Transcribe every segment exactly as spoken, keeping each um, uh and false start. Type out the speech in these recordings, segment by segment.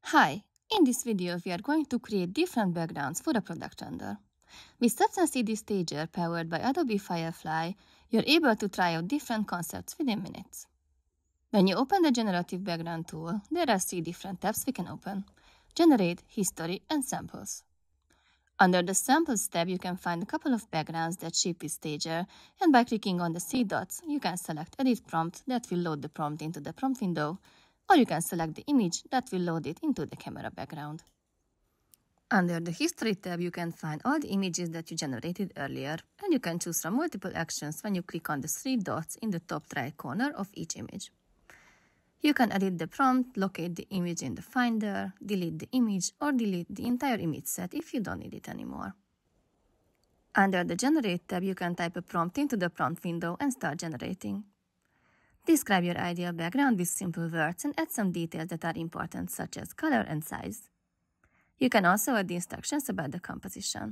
Hi, in this video we are going to create different backgrounds for a product render. With Substance three D Stager powered by Adobe Firefly, you're able to try out different concepts within minutes. When you open the Generative Background tool, there are three different tabs we can open: Generate, History, and Samples. Under the Samples tab, you can find a couple of backgrounds that ship with Stager, and by clicking on the three dots, you can select Edit Prompt that will load the prompt into the prompt window, or you can select the image that will load it into the camera background. Under the History tab, you can find all the images that you generated earlier, and you can choose from multiple actions when you click on the three dots in the top right corner of each image. You can edit the prompt, locate the image in the Finder, delete the image, or delete the entire image set if you don't need it anymore. Under the Generate tab, you can type a prompt into the prompt window and start generating. Describe your ideal background with simple words and add some details that are important, such as color and size. You can also add the instructions about the composition.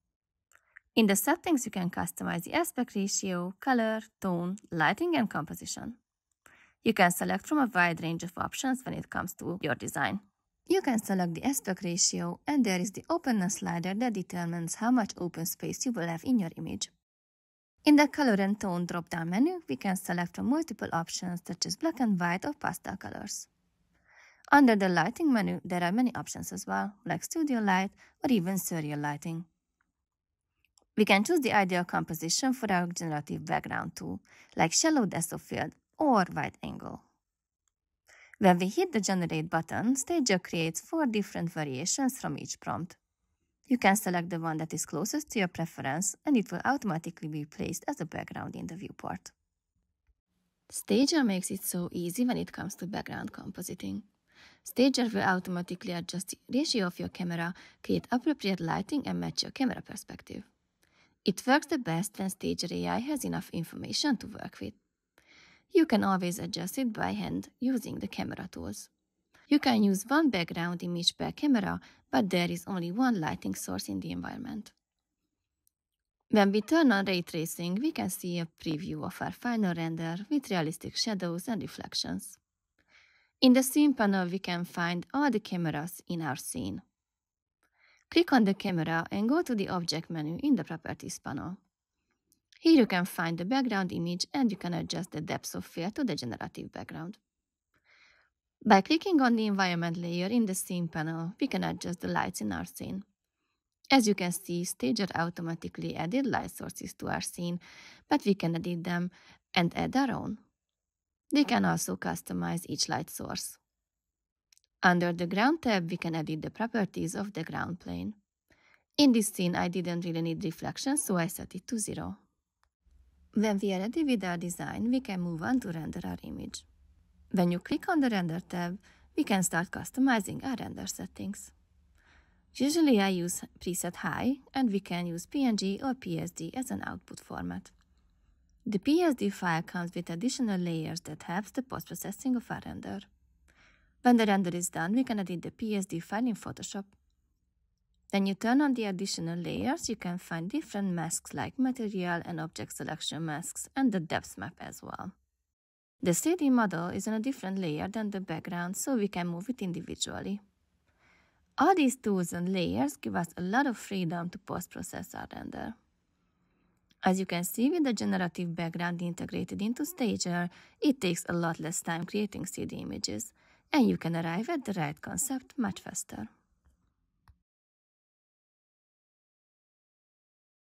In the settings, you can customize the aspect ratio, color, tone, lighting, and composition. You can select from a wide range of options when it comes to your design. You can select the aspect ratio, and there is the openness slider that determines how much open space you will have in your image. In the Color and Tone drop-down menu, we can select from multiple options such as black and white or pastel colors. Under the Lighting menu, there are many options as well, like Studio Light or even Serial Lighting. We can choose the ideal composition for our Generative Background tool, like Shallow Depth of Field or Wide Angle. When we hit the Generate button, Stager creates four different variations from each prompt. You can select the one that is closest to your preference, and it will automatically be placed as a background in the viewport. Stager makes it so easy when it comes to background compositing. Stager will automatically adjust the ratio of your camera, create appropriate lighting, and match your camera perspective. It works the best when Stager A I has enough information to work with. You can always adjust it by hand using the camera tools. You can use one background image per camera, but there is only one lighting source in the environment. When we turn on ray tracing, we can see a preview of our final render with realistic shadows and reflections. In the Scene panel, we can find all the cameras in our scene. Click on the camera and go to the Object menu in the Properties panel. Here you can find the background image, and you can adjust the depth of field to the generative background. By clicking on the environment layer in the Scene panel, we can adjust the lights in our scene. As you can see, Stager automatically added light sources to our scene, but we can edit them and add our own. We can also customize each light source. Under the Ground tab, we can edit the properties of the ground plane. In this scene, I didn't really need reflections, so I set it to zero. When we are ready with our design, we can move on to render our image. When you click on the Render tab, we can start customizing our render settings. Usually I use preset High, and we can use P N G or P S D as an output format. The P S D file comes with additional layers that helps the post-processing of our render. When the render is done, we can edit the P S D file in Photoshop. When you turn on the additional layers, you can find different masks like material and object selection masks, and the depth map as well. The three D model is on a different layer than the background, so we can move it individually. All these tools and layers give us a lot of freedom to post-process our render. As you can see, with the generative background integrated into Stager, it takes a lot less time creating three D images, and you can arrive at the right concept much faster.